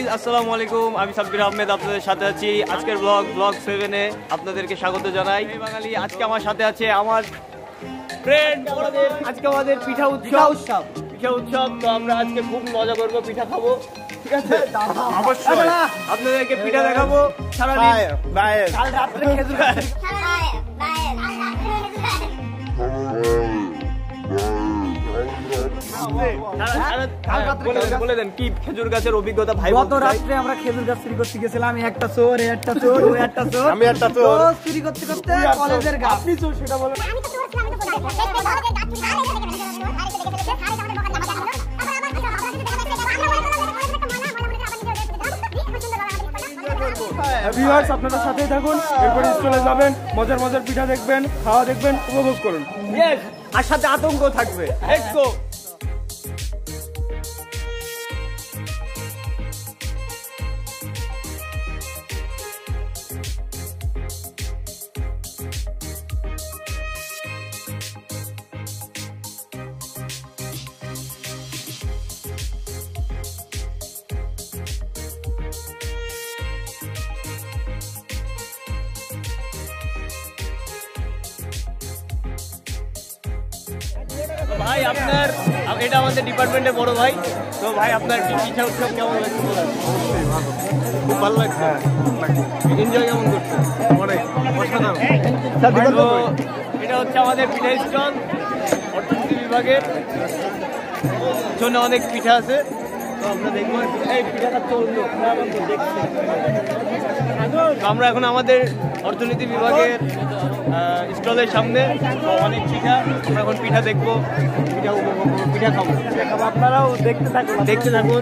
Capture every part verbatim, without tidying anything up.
আসসালামু আলাইকুম, আমি সাব্বির আহমেদ আপনাদের সাথে আছি। আজকের ব্লগ ব্লগ সেভেনে আপনাদেরকে স্বাগত জানাই। বাঙালি, আজকে আমার সাথে আছে আমার ফ্রেন্ড। আজকে আমাদের পিঠা উৎসব পিঠা উৎসব তো আমরা আজকে খুব মজা করবো, পিঠা খাবো, ঠিক আছে? অবশ্যই আপনাদেরকে পিঠা দেখাবো সারাদিন। কাল রাত্রে খেজুর বলে দেন কি খেজুর গাছের অভিজ্ঞতা ভাই? গত রাত্রে আমরা খেজুর গাছ চুরি করতে গেছিলাম। একটা চোর, একটা চোর, ও একটা চোর, আমি একটা চোর। চুরি করতে করতে কলেজের গাছ। আপনি চোর সেটা বলেন। আমি তো চোর ছিলাম, আমি তো চোর। দেখতে কলেজের গাছ চুরি করে দেখে দেখে দেখে আরে দেখে দেখে আরে আমাদের বকার জামা দেখালো। আবার আবার কিছু আবার কিছু দেখা দেখতে আমরা বলে বলে কলেজের একটা মানা মানা মানে আবার নিজে দেখতে ভিউয়ার্স আপনাদের সাথেই থাকুন, এরপর চলে যাবেন, মজার মজার পিঠা দেখবেন, খাওয়া দেখবেন, উপভোগ করুন। ইয়েস, আর সাথে আতঙ্ক থাকবে। Let's go. ভাই আপনার, এটা আমাদের ডিপার্টমেন্টের বড় ভাই। তো ভাই আপনার পিঠা উৎসব কেমন লাগছে? খুব ভালো লাগছে, এনজয় কেমন করছে? অনেক অসাধারণ। এটা হচ্ছে আমাদের পিঠা স্টল, অর্থনীতি বিভাগের জন্য অনেক পিঠা আছে। তো আমরা দেখবো এই পিঠাটা চললো, দেখছি। আমরা এখন আমাদের অর্থনীতি বিভাগের স্টলের সামনে, অনেক পিঠা। আমরা এখন পিঠা দেখবো, পিঠা উপভোগ করবো, পিঠা খাবো। আপনারাও দেখতে থাকুন, দেখতে থাকুন।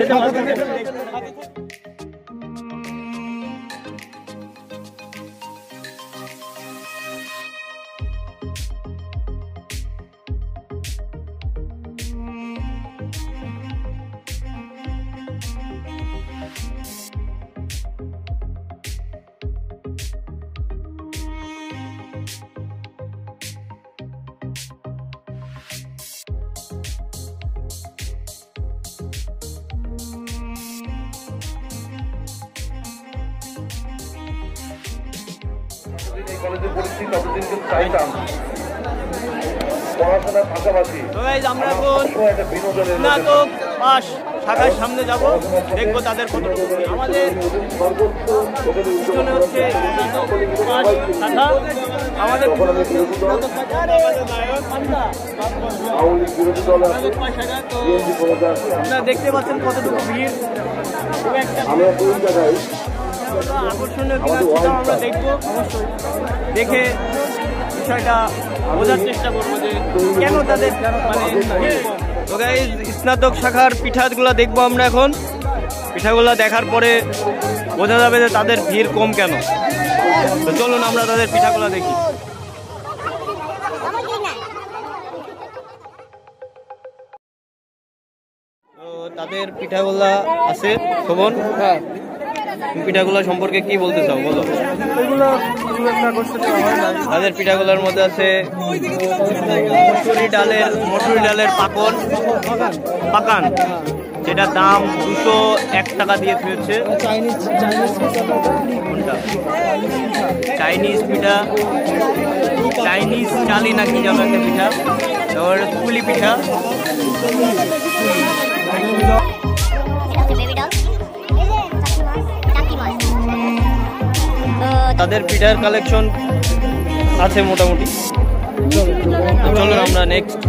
আমরা এখন স্নাতক পাস শাখার সামনে যাব, দেখবো তাদের কতটুকু। আমাদের পিছনে হচ্ছে শাখা, আমাদের আপনারা দেখতে পাচ্ছেন কতটুকু ভিড়। আকর্ষণীয় কিনা সেটাও আমরা দেখবো, অবশ্যই দেখে বিষয়টা বোঝার চেষ্টা করবো যে কেন তাদের মানে। তো গাইস, স্নাতক শাখার পিঠাগুলো দেখবো আমরা এখন। পিঠাগুলো দেখার পরে বোঝা যাবে যে তাদের ভিড় কম কেন। তো চলুন আমরা তাদের পিঠাগুলো দেখি। তো তাদের পিঠাগুলা আছে শোভন, পিঠাগুলো সম্পর্কে কি বলতে চাও বলো? তাদের পিঠাগুলোর মধ্যে আছে মসুরি ডালের মসুরি ডালের পাকন পাকান, যেটার দাম দুশো এক টাকা দিয়ে ফিরছে। চাইনিজ পিঠা, চাইনিজ চালি নাকি যেন একটা পিঠা। তারপর পুলি পিঠা, তাদের পিঠার কালেকশন আছে মোটামুটি। চলুন আমরা নেক্সট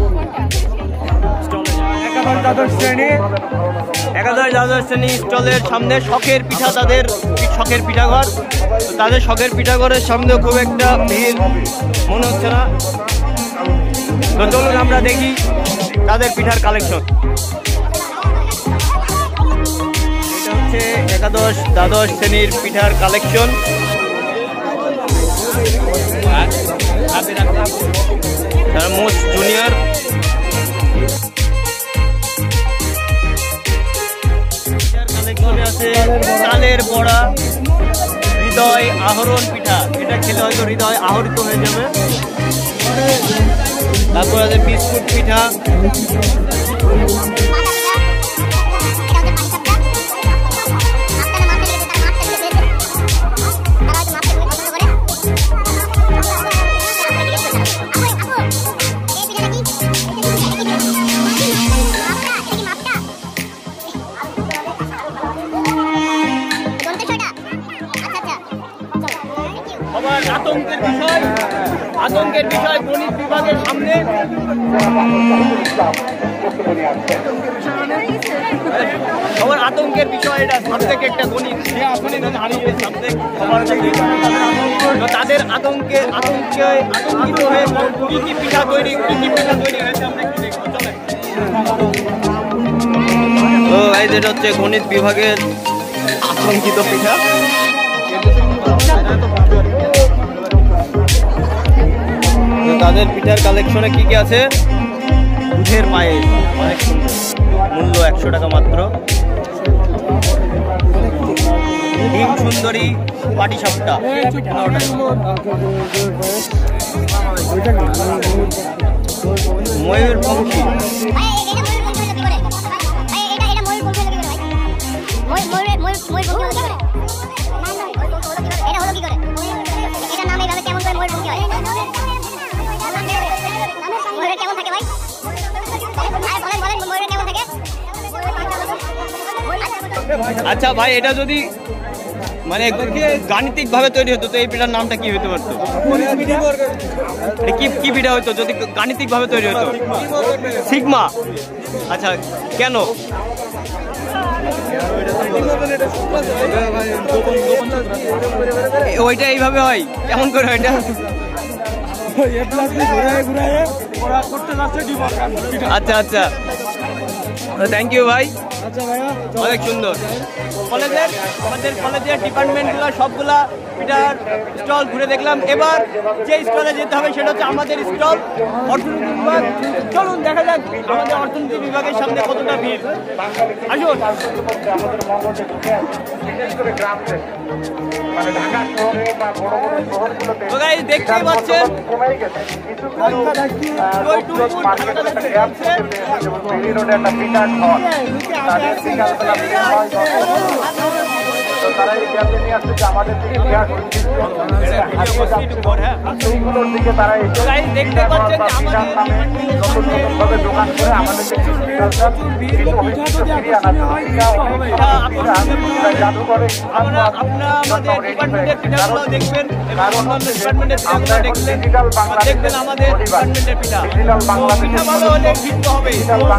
একাদশ দ্বাদশ শ্রেণী একাদশ দ্বাদশ শ্রেণী স্টলের সামনে শখের পিঠা, তাদের শখের পিঠাঘর। তাদের শখের পিঠাঘরের সামনেও খুব একটা ভিড় মনে হচ্ছে না। তো চলুন আমরা দেখি তাদের পিঠার কালেকশন। এটা হচ্ছে একাদশ দ্বাদশ শ্রেণীর পিঠার কালেকশন। তারা মোস্ট জুনিয়র। কালেকশনে আছে চালের বড়া, হৃদয় আহরণ পিঠা। এটা খেলে হয়তো হৃদয় আহরিত হয়ে যাবে। তারপর আছে বিস্কুট পিঠা, আতঙ্কের বিষয় গণিত বিভাগের সামনে সবার আতঙ্কের বিষয় এটা সাবজেক্ট একটা গণিত হারিয়ে সাবজেক্ট সবার তো তাদের আতঙ্কে আতঙ্কে আতঙ্কিত হয়ে কি কি পিঠা তৈরি কি কি পিঠা তৈরি হয়েছে আমরা একটু দেখবো চলে। তো এই যেটা হচ্ছে গণিত বিভাগের আতঙ্কিত পিঠা। তাদের পিঠার কালেকশনে কি কি আছে? দুধের পায়েস অনেক সুন্দর, মূল্য একশো টাকা মাত্র। ডিম সুন্দরী পাটি সাপটা ময়ূর পঙ্খী আচ্ছা ভাই, এটা যদি মানে গাণিতিক ভাবে তৈরি হতো তো এই পিঠার নামটা কি হতে পারতো? কি কি পিঠা হতো যদি গাণিতিক ভাবে তৈরি হতো? সিগমা। আচ্ছা, কেন? ওইটা এইভাবে হয় কেমন করে? ওইটা আচ্ছা আচ্ছা, থ্যাংক ইউ ভাই। আচ্ছা ভাইয়া, অনেক সুন্দর। কলেজের আমাদের কলেজের ডিপার্টমেন্টগুলো সবগুলা পিঠার স্টল ঘুরে দেখলাম। এবার যে স্টলে যেতে হবে সেটা হচ্ছে আমাদের স্টল অর্থনীতি বিভাগ। চলুন দেখা যাক আমাদের অর্থনীতি বিভাগের সামনে কতটা ভিড়। আসুন। তো গাইস দেখতেই পাচ্ছেন দেখতে পাচ্ছেন আপনারা আমাদের ডিপার্টমেন্টের পিঠাগুলো দেখবেন এবং অন্যান্য ডিপার্টমেন্টের পিঠাগুলো দেখবেন দেখবেন আমাদের ডিপার্টমেন্টের পিঠা। পিঠা ভালো হলে ভিন্ন হবে।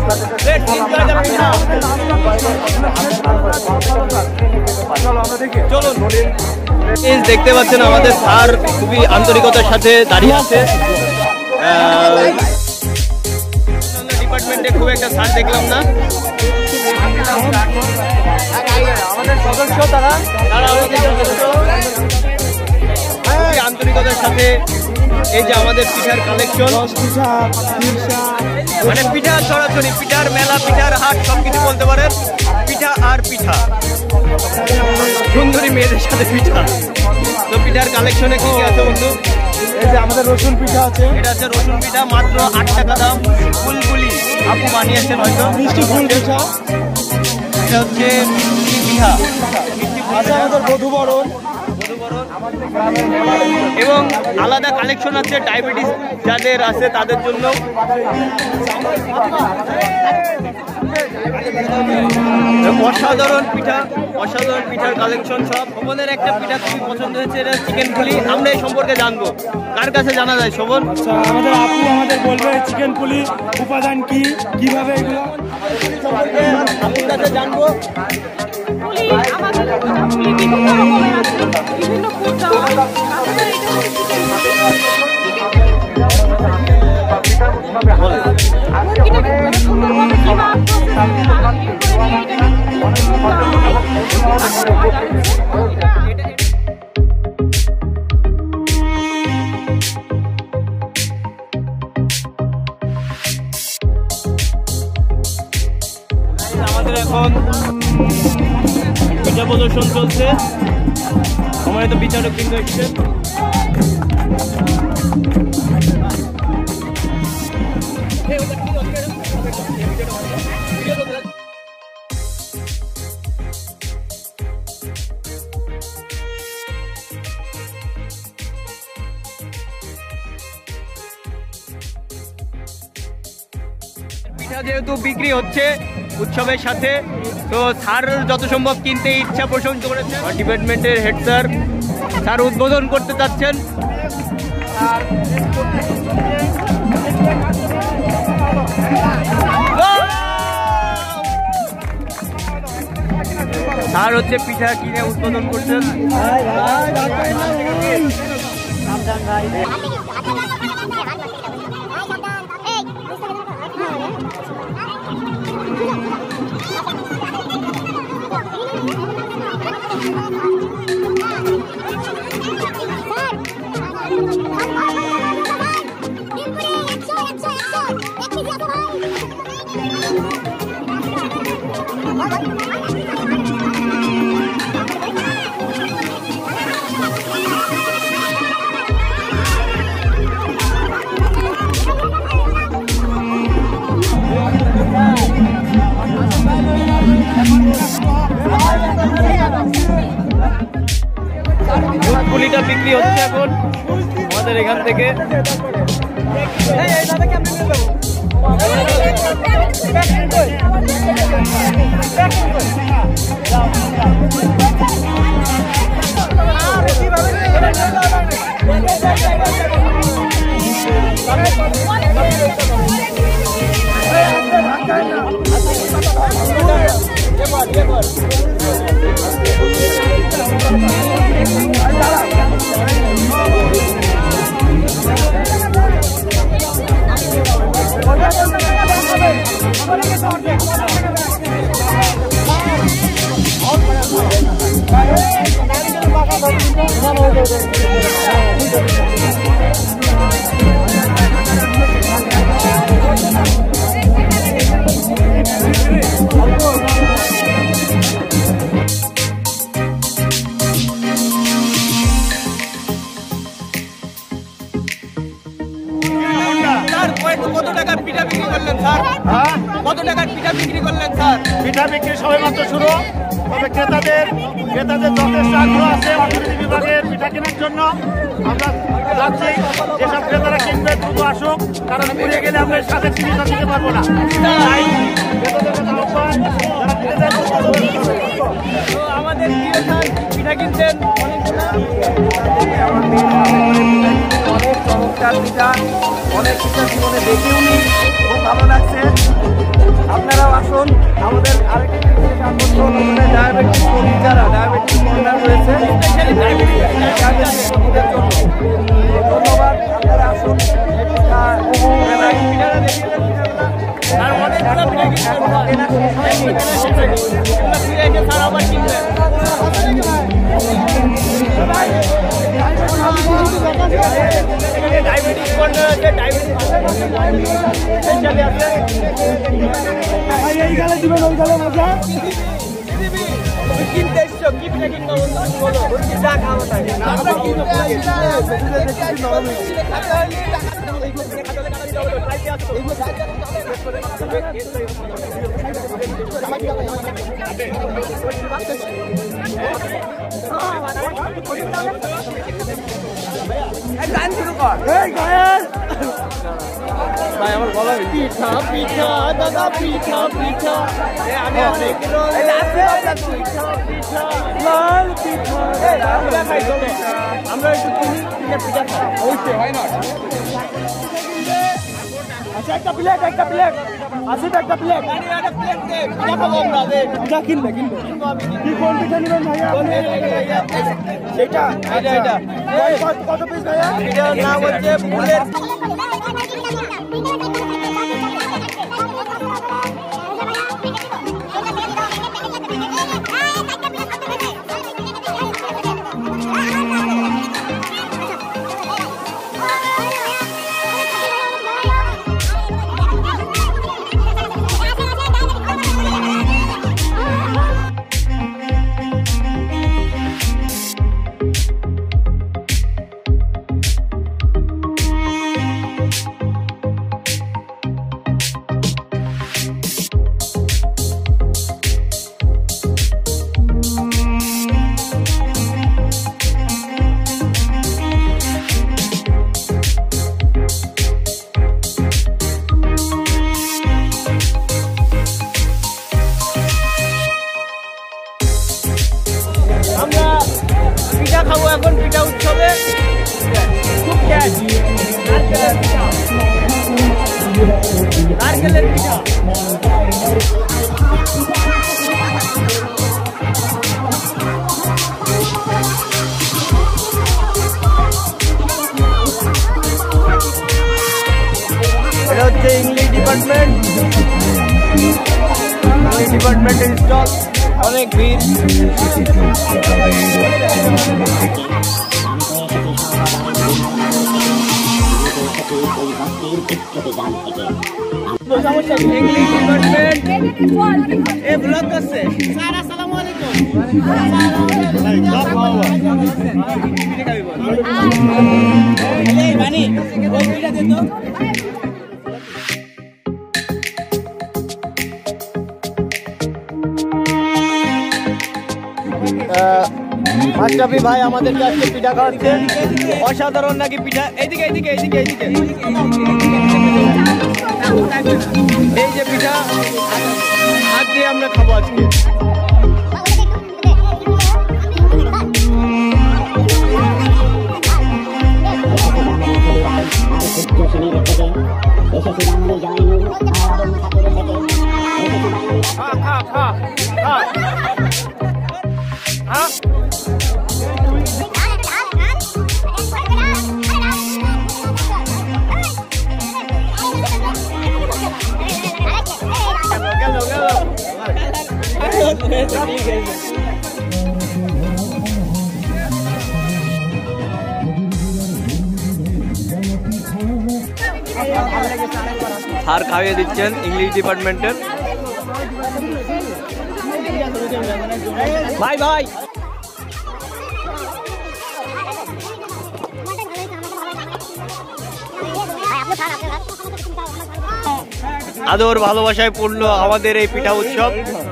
চলুন। দেখতে পাচ্ছেন আমাদের স্যার খুবই আন্তরিকতার সাথে দাঁড়িয়ে আছে। ডিপার্টমেন্টে খুব একটা স্যার দেখলাম না। আমাদের সদস্য তারা তারা আমাদের সদস্য খুবই আন্তরিকতার সাথে এই যে আমাদের পিঠার কালেকশন, মানে পিঠা ছড়াছড়ি, পিঠার মেলা, পিঠার হাট সবকিছু বলতে পারেন। পিঠা আর পিঠা, সুন্দরী মেয়েদের সাথে পিঠা। তো পিঠার কালেকশনে কি কি আছে বন্ধু? এই যে আমাদের রসুন পিঠা আছে। এটা আছে রসুন পিঠা, মাত্র আট টাকা দাম। ফুলগুলি আপু বানিয়েছেন হয়তো, মিষ্টি ফুল পিঠা। এটা হচ্ছে পিঠা, মিষ্টি আছে আমাদের মধুবরণ। এবং আলাদা কালেকশন আছে ডায়াবেটিস যাদের আছে তাদের জন্য। অসাধারণ পিঠা, অসাধারণ পিঠার কালেকশন সব। শোভনের একটা পিঠা খুবই পছন্দ হয়েছে, এটা চিকেন পুলি। আমরা এই সম্পর্কে জানবো, কার কাছে জানা যায় শোভন? আচ্ছা, আমাদের আপু আমাদের বলবে চিকেন পুলি উপাদান কি, কিভাবে এগুলো সম্পর্কে আপুর কাছে জানবো। আমাদের বিভিন্ন রকমের আছে, বিভিন্ন ফুড দেওয়া। আমাদের এটা হচ্ছে চিকেন মুরগিটাকে সুন্দরভাবে কিমা আমাদের এখন পিঠা প্রদর্শন চলছে। আমার তো বিচারক কিন্তু এসছে। পিঠা যেহেতু বিক্রি হচ্ছে উৎসবের সাথে, তো স্যার যত সম্ভব কিনতে ইচ্ছা পোষণ করেছে। ডিপার্টমেন্টের হেড স্যার স্যার উদ্বোধন করতে চাচ্ছেন। আর স্যার হচ্ছে পিঠা কিনে উৎপাদন করছেন। পুলিটা বিক্রি হচ্ছে এখন আমাদের এখান থেকে। কত টাকার পিঠা বিক্রি করলেন স্যার? কত টাকার পিঠা বিক্রি করলেন স্যার? পিঠা বিক্রি সবেমাত্র শুরু, তবে ক্রেতাদের ক্রেতাদের যথেষ্ট আগ্রহ আছে অর্থনীতি বিভাগের পিঠা কেনার জন্য। আমরা চাচ্ছি যেসব ক্রেতারা কিনবে দ্রুত আসুক, কারণ পুড়ে গেলে আমরা সাথে চিকিৎসা দিতে পারবো না। তাই ক্রেতাদের কথা আহ্বান, যারা কিনে দেন তো আমাদের প্রিয় স্যার পিঠা কিনছেন অনেক চমৎকার পিঠা, অনেক পিঠা জীবনে দেখেও নি, খুব ভালো লাগছে। আপনারাও আসুন। আমাদের আরেকটি বিশেষ আকর্ষণ আমাদের ডায়াবেটিস রোগী যারা ডায়াবেটিস কর্নার রয়েছে, ডায়াবেটিস রোগীদের জন্য ধন্যবাদ। আপনারা আসুন, এই পিঠা পিঠাটা দেখে আর অনেকগুলো পিঠা কিনছেন স্যার, আবার কিনবেন। ডায়াবেটিস কর্নার আছে, ডায়াবেটিস স্পেশালি আছে। এই গালে দিবেন, ওই গালে মজা কিনতে এসছো, কি পিঠা কিনবো বলো? যা খাবো তাই আমরা কিনবো। গান শুরু কর। এই গায়ন ভাই আমার বলা পিঠা পিঠা দাদা পিঠা পিঠা আমি আছে পিঠা পিঠা লাল পিঠা খাই চলো আমরা একটু পিঠা পিঠা খাই অবশ্যই হয় না। আচ্ছা একটা প্লেট একটা প্লেট আছে তো একটা প্লেট একটা প্লেট দে পিঠা খাবো আমরা দে পিঠা কিনবে কিনবে কিনবো আমি কি কোন পিঠা নিবেন ভাইয়া? সেটা এটা এটা কত পিস ভাইয়া? এটার নাম হচ্ছে ফুলের খাবো এখন পিঠা উৎসবে খুব ক্যাশ নারকেলের পিঠা নারকেলের পিঠা ডিপার্টমেন্ট ইংলিশ ডিপার্টমেন্টের স্টল অনেক ভিড়। ইংলিশ ডিপার্টমেন্ট এ ব্লগ করছে। স্যার আসসালামু আলাইকুম। এই বানি ওই ভিডিও দে তো। মাস্টারফি ভাই আমাদেরকে আজকে পিঠা খাওয়াচ্ছে, অসাধারণ নাকি পিঠা। এইদিকে এইদিকে এইদিকে এইদিকে এই যে পিঠা হাত দিয়ে আমরা খাবো আজকে। স্যার খাইয়ে দিচ্ছেন ইংলিশ ডিপার্টমেন্টের। ভাই ভাই আদর ভালোবাসায় পূর্ণ আমাদের এই পিঠা উৎসব।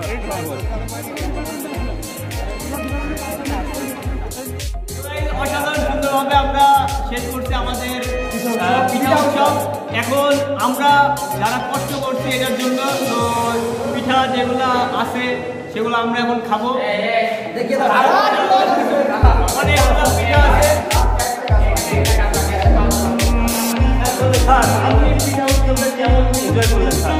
অসাধারণ সুন্দরভাবে আমরা শেষ করছি আমাদের পিঠা উৎসব। এখন আমরা যারা কষ্ট করছি এটার জন্য, তো পিঠা যেগুলো আছে সেগুলো আমরা এখন খাবো। অনেকগুলো পিঠা আছে। স্যার আপনি পিঠা উৎসবে কেমন এনজয় করলেন স্যার?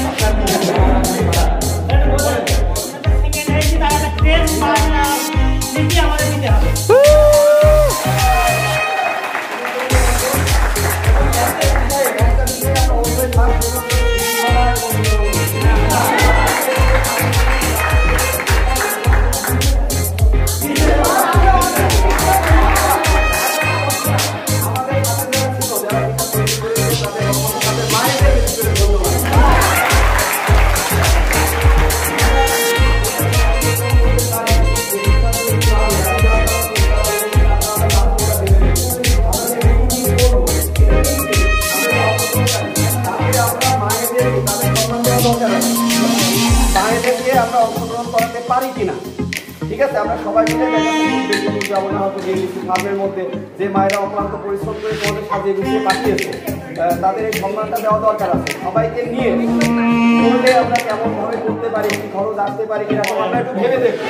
আমরা অংশগ্রহণ করাতে পারি কিনা, ঠিক আছে? আমরা সবাই মিলে যাবো না হয়তো ফার্মের মধ্যে যে মায়েরা অক্লান্ত পরিশ্রম করে তোমাদের সাজিয়ে গুছিয়ে পাঠিয়েছে, তাদের এই সম্মানটা দেওয়া দরকার আছে। সবাইকে নিয়ে করলে আমরা কেমন ভাবে করতে পারি, কি খরচ আসতে পারি কিরকম আমরা একটু ভেবে দেখবো।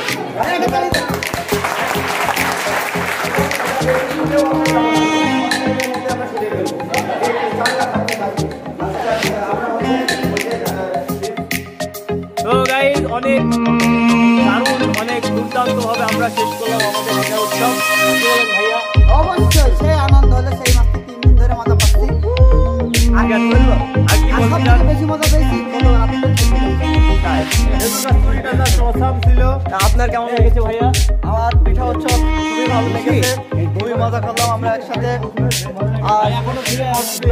তো গাইস অনেক দারুণ অনেক দুর্দান্ত ভাবে আমরা শেষ করলাম আমাদের পিঠা উৎসব। ভাইয়া অবশ্যই সেই আনন্দ হলে সেই মাসে তিন দিন ধরে মজা পাচ্ছি। আগে বলবো আগে বলছিলাম বেশি মজা পেয়েছি ছিল। আপনার কেমন লেগেছে ভাইয়া? আমার পিঠা উৎসব খুবই ভালো লেগেছে, খুবই মজা করলাম আমরা একসাথে। আর এখনো ফিরে আসছি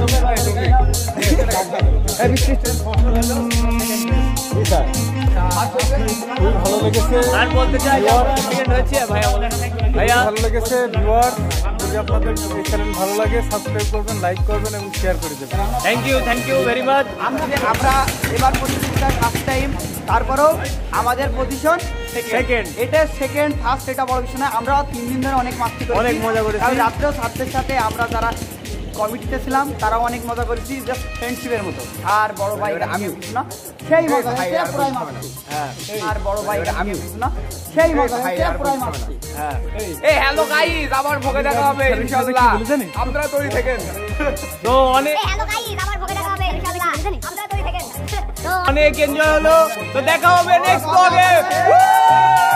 ভালো লেগেছে। আর বলতে চাই হয়েছে ভাইয়া বলেন। ভাইয়া ভালো লেগেছে। ভিউয়ার যদি আপনাদের এই চ্যানেল ভালো লাগে সাবস্ক্রাইব করবেন, লাইক করবেন এবং শেয়ার করে দেবেন। Thank you thank you very much. আমরা আমরা এবার প্রতিযোগিতা ফার্স্ট টাইম, তারপরেও আমাদের পজিশন সেকেন্ড। এটা সেকেন্ড ফার্স্ট এটা বড় বিষয় না। আমরা তিন দিন ধরে অনেক মাস্তি করেছি, অনেক মজা করেছি। আর রাত্রেও ছাত্রের সাথে আমরা যারা কমিটিতে ছিলাম তারাও অনেক মজা করেছি, জাস্ট ফ্রেন্ডশিপের মতো। আর বড় ভাই আমি না সেই মজা হয়েছে পুরাই মাস্তি। আর বড় ভাই আমি না সেই মজা হয়েছে পুরাই মাস্তি। এই হ্যালো গাইস, আবার ভোগে দেখা হবে ইনশাআল্লাহ। আপনারা তৈরি থাকেন। তো অনেক হ্যালো গাইস, আবার ভোগে দেখা হবে ইনশাআল্লাহ। আপনারা তৈরি থাকেন। অনেক এনজয় হলো। তো দেখা হবে নেক্সট ব্লগে।